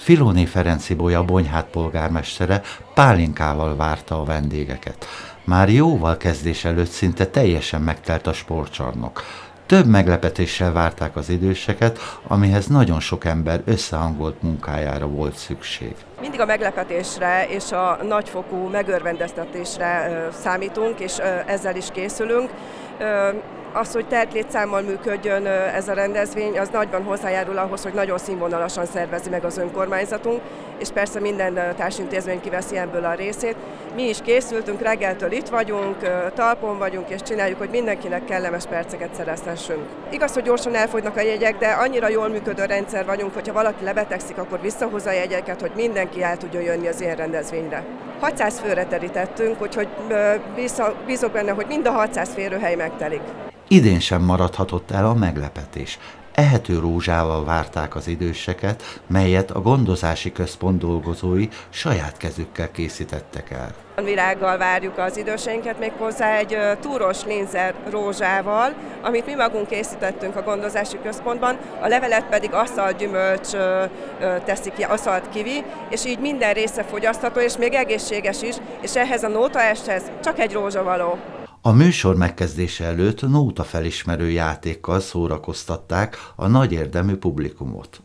Filóné Ferenc Ibolya Bonyhád polgármestere pálinkával várta a vendégeket. Már jóval kezdés előtt szinte teljesen megtelt a sportcsarnok. Több meglepetéssel várták az időseket, amihez nagyon sok ember összehangolt munkájára volt szükség. Mindig a meglepetésre és a nagyfokú megörvendeztetésre számítunk, és ezzel is készülünk. Az, hogy telt létszámmal működjön ez a rendezvény, az nagyban hozzájárul ahhoz, hogy nagyon színvonalasan szervezi meg az önkormányzatunk, és persze minden társintézmény kiveszi ebből a részét. Mi is készültünk, reggeltől itt vagyunk, talpon vagyunk, és csináljuk, hogy mindenkinek kellemes perceket szerezhessünk. Igaz, hogy gyorsan elfogynak a jegyek, de annyira jól működő rendszer vagyunk, hogyha valaki lebetegszik, akkor visszahozza a jegyeket, hogy mindenki el tudjon jönni az ilyen rendezvényre. 600 főre terítettünk, úgyhogy bízok benne, hogy mind a 600 férőhely megtelik. Idén sem maradhatott el a meglepetés. Ehető rózsával várták az időseket, melyet a gondozási központ dolgozói saját kezükkel készítettek el. Virággal várjuk az időseinket, méghozzá egy túros lénzer rózsával, amit mi magunk készítettünk a gondozási központban, a levelet pedig aszalgyümölcs teszi ki, aszalt kivi, és így minden része fogyasztható, és még egészséges is, és ehhez a nótaesthez csak egy rózsa való. A műsor megkezdése előtt nóta felismerő játékkal szórakoztatták a nagy érdemű publikumot.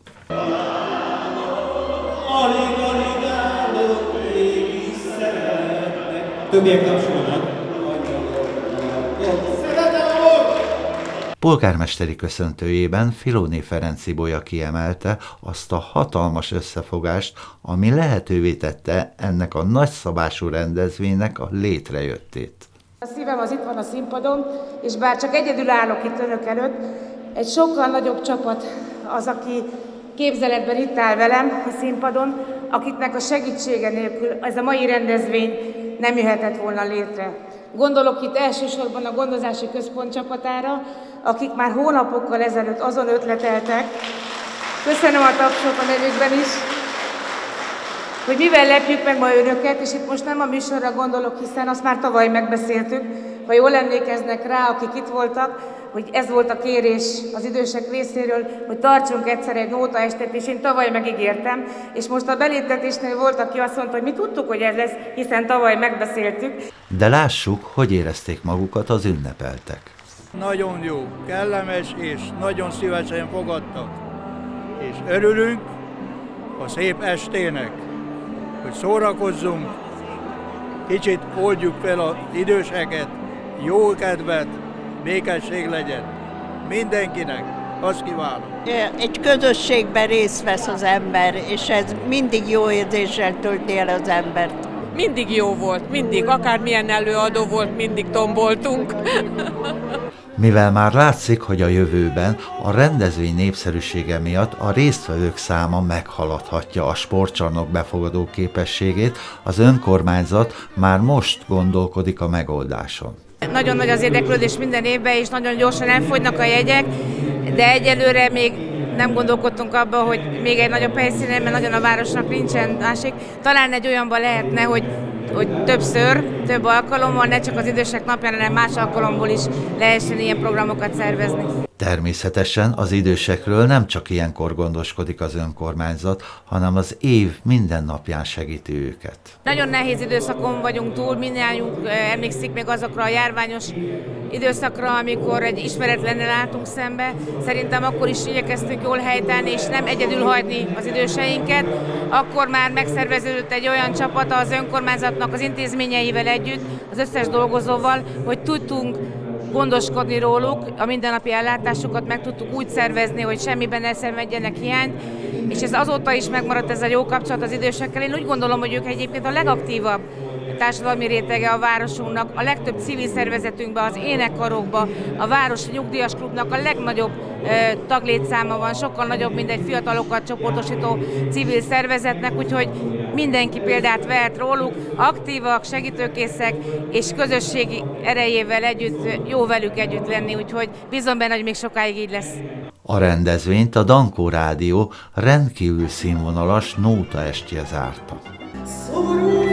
Polgármesteri köszöntőjében Filóné Ferenc Ibolya kiemelte azt a hatalmas összefogást, ami lehetővé tette ennek a nagyszabású rendezvénynek a létrejöttét. A szívem az itt van a színpadon, és bár csak egyedül állok itt önök előtt, egy sokkal nagyobb csapat az, aki képzeletben itt áll velem a színpadon, akiknek a segítsége nélkül ez a mai rendezvény nem jöhetett volna létre. Gondolok itt elsősorban a gondozási központ csapatára, akik már hónapokkal ezelőtt azon ötleteltek, köszönöm a tapsot a nevükben is, hogy mivel lepjük meg ma önöket, és itt most nem a műsorra gondolok, hiszen azt már tavaly megbeszéltük, ha jól emlékeznek rá, akik itt voltak, hogy ez volt a kérés az idősek részéről, hogy tartsunk egyszer egy nótaestet, és én tavaly megígértem, és most a beléptetésnél volt, aki azt mondta, hogy mi tudtuk, hogy ez lesz, hiszen tavaly megbeszéltük. De lássuk, hogy érezték magukat az ünnepeltek. Nagyon jó, kellemes és nagyon szívesen fogadtak, és örülünk a szép estének, hogy szórakozzunk, kicsit oldjuk fel az időseket, jó kedvet, békesség legyen. Mindenkinek azt kívánom. Egy közösségben részt vesz az ember, és ez mindig jó érzéssel tölti el az embert. Mindig jó volt, mindig, akármilyen előadó volt, mindig tomboltunk. Mivel már látszik, hogy a jövőben a rendezvény népszerűsége miatt a résztvevők száma meghaladhatja a sportcsarnok befogadó képességét, az önkormányzat már most gondolkodik a megoldáson. Nagyon nagy az érdeklődés minden évben, és nagyon gyorsan elfogynak a jegyek, de egyelőre még nem gondolkodtunk abban, hogy még egy nagyobb helyszínen, mert nagyon a városnak nincsen másik. Talán egy olyanban lehetne, hogy többször, több alkalommal, ne csak az idősek napján, hanem más alkalomból is lehessen ilyen programokat szervezni. Természetesen az idősekről nem csak ilyenkor gondoskodik az önkormányzat, hanem az év minden napján segíti őket. Nagyon nehéz időszakon vagyunk túl, mindannyiunk emlékszik még azokra a járványos időszakra, amikor egy ismeretlennel álltunk szembe. Szerintem akkor is igyekeztünk jól helytállni, és nem egyedül hagyni az időseinket. Akkor már megszerveződött egy olyan csapata az önkormányzatnak az intézményeivel együtt, az összes dolgozóval, hogy tudtunk gondoskodni róluk, a mindennapi ellátásukat meg tudtuk úgy szervezni, hogy semmiben ne szenvedjenek hiányt, és ez azóta is megmaradt ez a jó kapcsolat az idősekkel. Én úgy gondolom, hogy ők egyébként a legaktívabb társadalmi rétege a városunknak, a legtöbb civil szervezetünkben, az énekkarokban, a városi nyugdíjas klubnak a legnagyobb taglétszáma van, sokkal nagyobb, mint egy fiatalokat csoportosító civil szervezetnek, úgyhogy mindenki példát vehet róluk, aktívak, segítőkészek, és közösségi erejével együtt, jó velük együtt lenni, úgyhogy bízom benne, hogy még sokáig így lesz. A rendezvényt a Dankó Rádió rendkívül színvonalas nótaestje zárta.